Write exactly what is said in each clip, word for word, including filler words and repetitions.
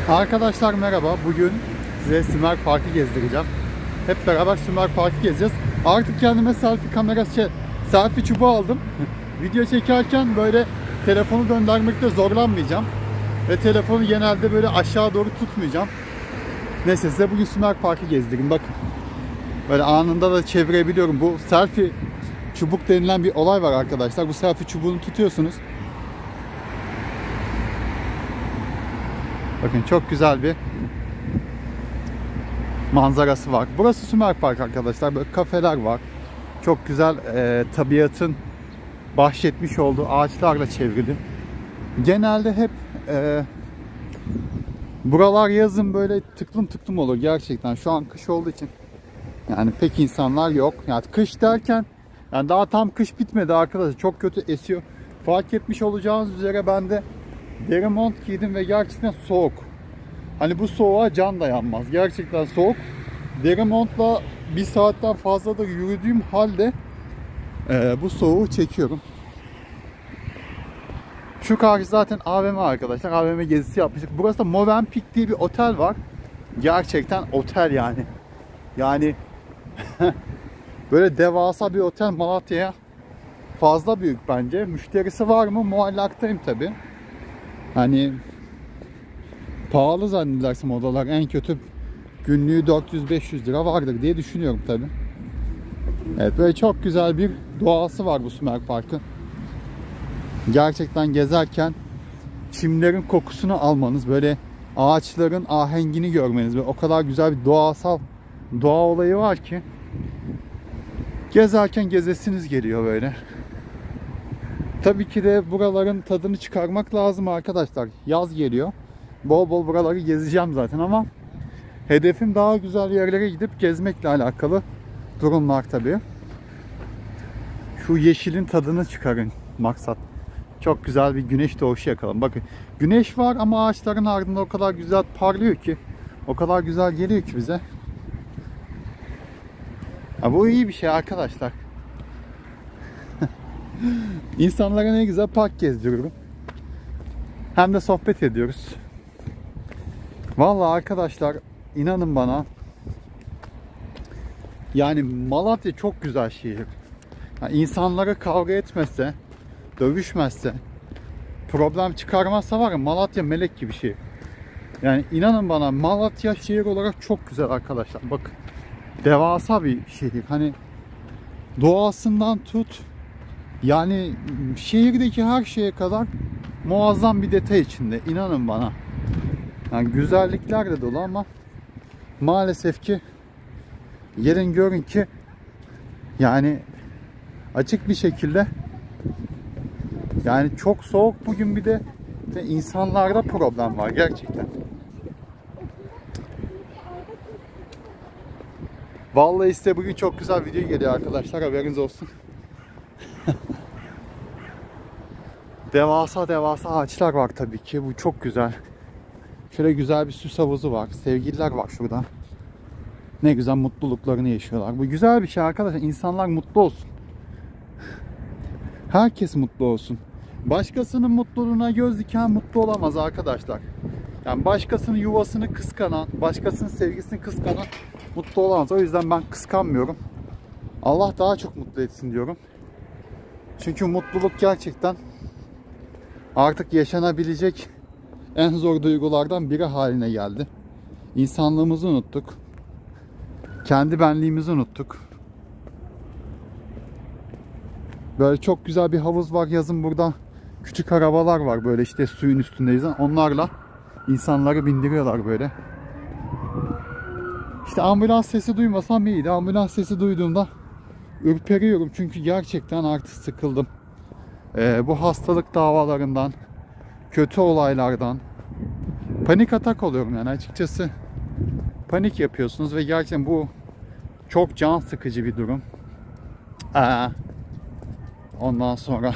Arkadaşlar merhaba. Bugün size Sümer Park'ı gezdireceğim. Hep beraber Sümer Park'ı gezeceğiz. Artık kendime selfie kamerası, şey, selfie çubuğu aldım. Video çekerken böyle telefonu döndürmekte zorlanmayacağım. Ve telefonu genelde böyle aşağı doğru tutmayacağım. Neyse size bugün Sümer Park'ı gezdireyim. Bakın. Böyle anında da çevirebiliyorum. Bu selfie çubuk denilen bir olay var arkadaşlar. Bu selfie çubuğunu tutuyorsunuz. Bakın çok güzel bir manzarası var. Burası Sümer Park arkadaşlar. Böyle kafeler var. Çok güzel e, tabiatın bahşetmiş olduğu ağaçlarla çevrili. Genelde hep e, buralar yazın böyle tıklım tıklım olur gerçekten. Şu an kış olduğu için yani pek insanlar yok. Yani kış derken yani daha tam kış bitmedi arkadaşlar. Çok kötü esiyor. Fark etmiş olacağınız üzere ben de deri mont giydim ve gerçekten soğuk. Hani bu soğuğa can dayanmaz. Gerçekten soğuk. Deri montla bir saatten fazla da yürüdüğüm halde e, bu soğuğu çekiyorum. Şu karşı zaten A V M arkadaşlar. A V M gezisi yapmıştık. Burası da Movenpick diye bir otel var. Gerçekten otel yani. Yani böyle devasa bir otel. Malatya'ya fazla büyük bence. Müşterisi var mı? Muallaktayım tabi. Hani pahalı zannedersem odalar, en kötü günlüğü dört yüz beş yüz lira vardır diye düşünüyorum tabi. Evet, böyle çok güzel bir doğası var bu Sümer Park'ın. Gerçekten gezerken çimlerin kokusunu almanız, böyle ağaçların ahengini görmeniz, böyle o kadar güzel bir doğasal doğa olayı var ki gezerken gezesiniz geliyor böyle. Tabii ki de buraların tadını çıkarmak lazım arkadaşlar. Yaz geliyor. Bol bol buraları gezeceğim zaten ama hedefim daha güzel yerlere gidip gezmekle alakalı durumlar tabii. Şu yeşilin tadını çıkarın maksat. Çok güzel bir güneş doğuşu yakalım. Bakın güneş var ama ağaçların ardında o kadar güzel parlıyor ki, o kadar güzel geliyor ki bize. Ya bu iyi bir şey arkadaşlar. İnsanlara ne güzel park gezdiriyorum. Hem de sohbet ediyoruz. Vallahi arkadaşlar inanın bana, yani Malatya çok güzel şehir. Yani insanlara kavga etmezse, dövüşmezse, problem çıkarmazsa var ya, Malatya melek gibi şehir. Yani inanın bana, Malatya şehir olarak çok güzel arkadaşlar. Bakın devasa bir şehir. Hani doğasından tut, yani şehirdeki her şeye kadar muazzam bir detay içinde. İnanın bana. Yani güzellikler de dolu ama maalesef ki gelin görün ki yani açık bir şekilde yani çok soğuk bugün, bir de, de insanlarda problem var gerçekten. Vallahi size bugün çok güzel video geliyor arkadaşlar, haberiniz olsun. Devasa devasa ağaçlar var tabii ki, bu çok güzel. Şöyle güzel bir süs havuzu var. Sevgililer var şurada. Ne güzel mutluluklarını yaşıyorlar. Bu güzel bir şey arkadaşlar. İnsanlar mutlu olsun. Herkes mutlu olsun. Başkasının mutluluğuna göz diken mutlu olamaz arkadaşlar. Yani başkasının yuvasını kıskanan, başkasının sevgisini kıskanan mutlu olamaz. O yüzden ben kıskanmıyorum. Allah daha çok mutlu etsin diyorum. Çünkü mutluluk gerçekten artık yaşanabilecek en zor duygulardan biri haline geldi. İnsanlığımızı unuttuk. Kendi benliğimizi unuttuk. Böyle çok güzel bir havuz var yazın burada. Küçük arabalar var böyle, işte suyun üstündeyiz. Onlarla insanları bindiriyorlar böyle. İşte ambulans sesi duymasam iyiydi. Ambulans sesi duyduğumda ürperiyorum. Çünkü gerçekten artık sıkıldım. Ee, bu hastalık davalarından, kötü olaylardan panik atak oluyorum yani açıkçası. Panik yapıyorsunuz ve gerçekten bu çok can sıkıcı bir durum. Ee, ondan sonra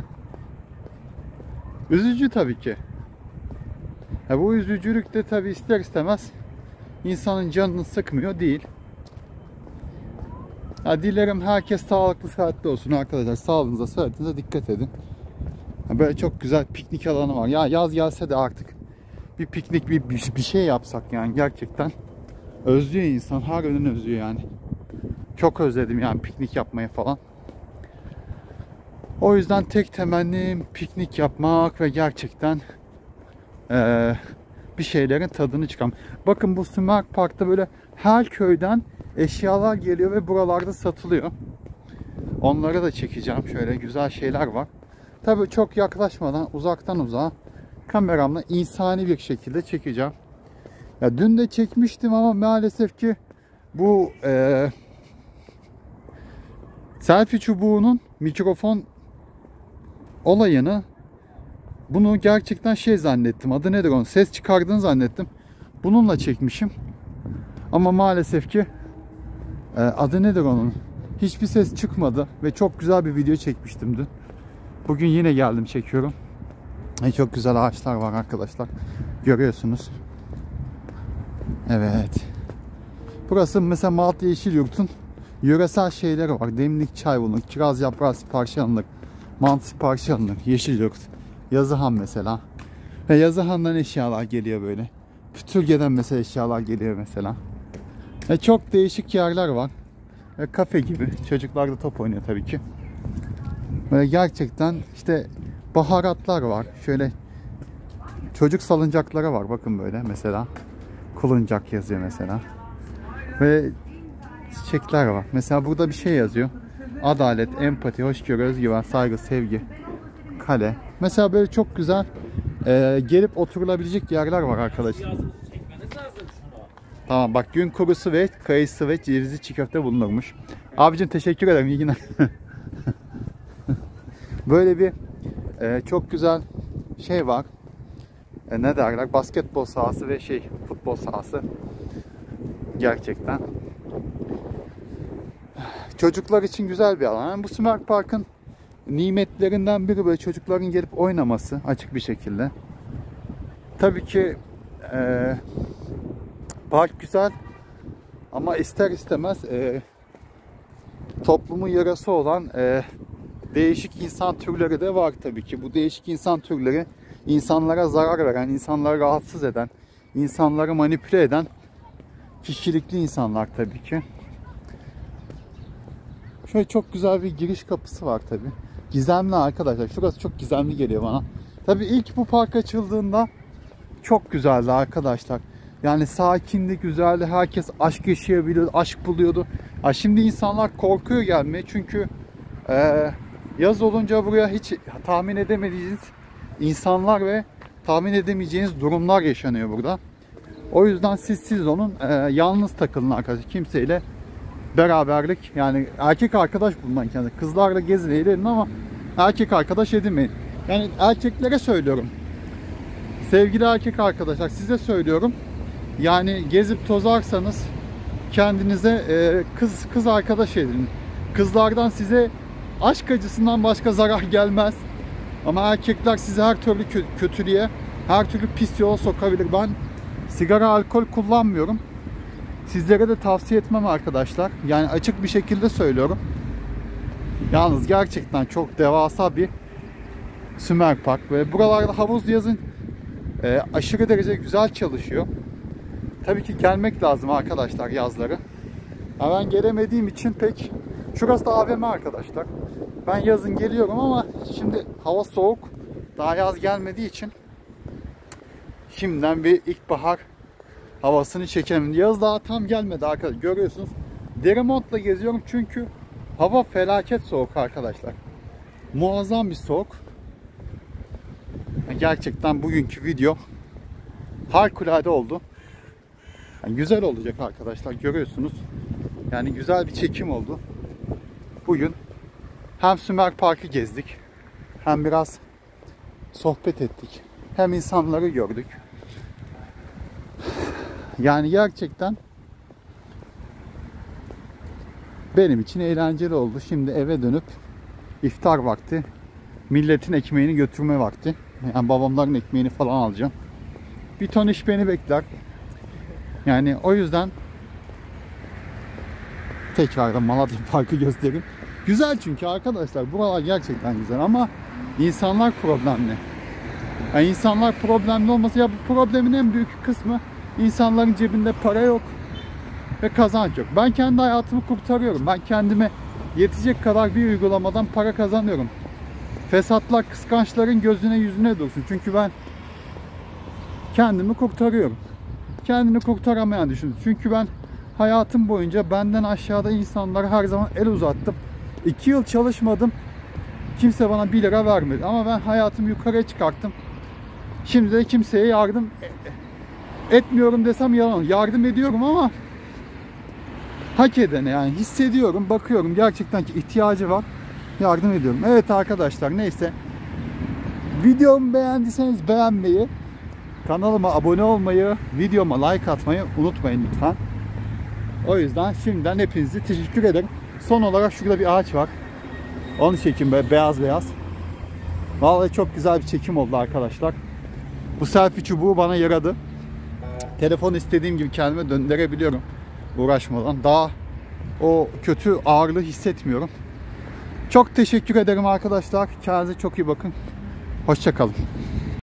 üzücü tabii ki. Ya bu üzücülük de tabii ister istemez insanın canını sıkmıyor değil. Ya dilerim herkes sağlıklı, sıhhatli olsun arkadaşlar. Sağlığınıza, sıhhatinize dikkat edin. Ya böyle çok güzel piknik alanı var. Ya yaz gelse de artık bir piknik, bir, bir şey yapsak yani gerçekten. Özlüyor insan, her gün özlüyor yani. Çok özledim yani piknik yapmayı falan. O yüzden tek temennim piknik yapmak ve gerçekten ee, bir şeylerin tadını çıkarmak. Bakın bu Sümer Park'ta böyle her köyden eşyalar geliyor ve buralarda satılıyor. Onları da çekeceğim. Şöyle güzel şeyler var. Tabii çok yaklaşmadan uzaktan uzağa kameramla insani bir şekilde çekeceğim. Ya dün de çekmiştim ama maalesef ki bu e, selfie çubuğunun mikrofon olayını, bunu gerçekten şey zannettim. Adı nedir onun? Ses çıkardığını zannettim. Bununla çekmişim. Ama maalesef ki e, adı nedir onun? Hiçbir ses çıkmadı ve çok güzel bir video çekmiştim dün. Bugün yine geldim çekiyorum. E, çok güzel ağaçlar var arkadaşlar. Görüyorsunuz. Evet. Burası mesela Malatya Yeşilyurt'un yöresel şeyleri var. Demlik çay bulunur, kiraz yaprağı siparişi alınır, mantı siparişi alınır. Yeşilyurt, Yazıhan mesela. Ve Yazıhan'dan eşyalar geliyor böyle. Pütürge'den mesela eşyalar geliyor mesela. Ve çok değişik yerler var. Ve kafe gibi. Çocuklar da top oynuyor tabii ki. Böyle gerçekten işte baharatlar var. Şöyle çocuk salıncakları var. Bakın böyle mesela. Kuluncak yazıyor mesela. Ve çiçekler var. Mesela burada bir şey yazıyor. Adalet, empati, hoşgörü, özgüven, saygı, sevgi, kale. Mesela böyle çok güzel e, gelip oturulabilecek yerler var arkadaşlar. Tamam bak, gün kurusu ve kayısı ve cevizli çiğ köfte bulunurmuş. Abicim teşekkür ederim. İyi günler. Böyle bir e, çok güzel şey var. E, ne derler? Basketbol sahası ve şey futbol sahası. Gerçekten. Çocuklar için güzel bir alan. Yani bu Sümer Park'ın nimetlerinden biri böyle çocukların gelip oynaması açık bir şekilde. Tabii ki e, park güzel ama ister istemez e, toplumun yarası olan e, değişik insan türleri de var tabii ki. Bu değişik insan türleri insanlara zarar veren, insanları rahatsız eden, insanları manipüle eden kişilikli insanlar tabii ki. Şöyle çok güzel bir giriş kapısı var tabii. Gizemli arkadaşlar. Şurası çok gizemli geliyor bana. Tabii ilk bu park açıldığında çok güzeldi arkadaşlar. Yani sakindi, güzeldi. Herkes aşk yaşayabiliyordu, aşk buluyordu. Ya şimdi insanlar korkuyor gelmeye çünkü e, yaz olunca buraya hiç tahmin edemediğiniz insanlar ve tahmin edemeyeceğiniz durumlar yaşanıyor burada. O yüzden siz siz onun e, yalnız takılın arkadaşlar. Kimseyle beraberlik, yani erkek arkadaş bulmayın kendinize. Kızlarla gezin eğlenin ama erkek arkadaş edinmeyin. Yani erkeklere söylüyorum. Sevgili erkek arkadaşlar, size söylüyorum. Yani gezip tozarsanız kendinize e, kız kız arkadaş edinin. Kızlardan size aşk acısından başka zarar gelmez. Ama erkekler sizi her türlü kötülüğe, her türlü pis yola sokabilir. Ben sigara, alkol kullanmıyorum. Sizlere de tavsiye etmem arkadaşlar. Yani açık bir şekilde söylüyorum. Yalnız gerçekten çok devasa bir Sümer Park. Ve buralarda havuz yazın e, aşırı derece güzel çalışıyor. Tabii ki gelmek lazım arkadaşlar yazları. Ya ben gelemediğim için pek... Şurası da A V M arkadaşlar. Ben yazın geliyorum ama şimdi hava soğuk. Daha yaz gelmediği için şimdiden bir ilkbahar havasını çekelim. Yaz daha tam gelmedi arkadaşlar. Görüyorsunuz. Deri montla geziyorum çünkü hava felaket soğuk arkadaşlar. Muazzam bir soğuk. Gerçekten bugünkü video harikulade oldu. Yani güzel olacak arkadaşlar, görüyorsunuz. Yani güzel bir çekim oldu. Bugün hem Sümer Park'ı gezdik, hem biraz sohbet ettik, hem insanları gördük. Yani gerçekten benim için eğlenceli oldu. Şimdi eve dönüp iftar vakti, milletin ekmeğini götürme vakti. Yani babamların ekmeğini falan alacağım. Bir ton iş beni bekler. Yani o yüzden tekrardan Malatya Park'ı göstereyim. Güzel çünkü arkadaşlar, buralar gerçekten güzel ama insanlar problemli. Yani insanlar problemli olmasa, ya bu problemin en büyük kısmı insanların cebinde para yok ve kazanç yok. Ben kendi hayatımı kurtarıyorum. Ben kendime yetecek kadar bir uygulamadan para kazanıyorum. Fesatlar kıskançların gözüne yüzüne dursun. Çünkü ben kendimi kurtarıyorum. Kendini kurtaramayan düşünün. Çünkü ben hayatım boyunca benden aşağıda insanlara her zaman el uzattım. iki yıl çalışmadım. Kimse bana bir lira vermedi. Ama ben hayatımı yukarıya çıkarttım. Şimdi de kimseye yardım etmiyorum desem yalan. Yardım ediyorum ama hak edene, yani hissediyorum, bakıyorum gerçekten ki ihtiyacı var, yardım ediyorum. Evet arkadaşlar, neyse. Videomu beğendiyseniz beğenmeyi, kanalıma abone olmayı, videoma like atmayı unutmayın lütfen. O yüzden şimdiden hepinize teşekkür ederim. Son olarak şurada bir ağaç var. Onu çekeyim böyle beyaz beyaz. Vallahi çok güzel bir çekim oldu arkadaşlar. Bu selfie çubuğu bana yaradı. Telefonu istediğim gibi kendime döndürebiliyorum uğraşmadan. Daha o kötü ağırlığı hissetmiyorum. Çok teşekkür ederim arkadaşlar. Kendinize çok iyi bakın. Hoşça kalın.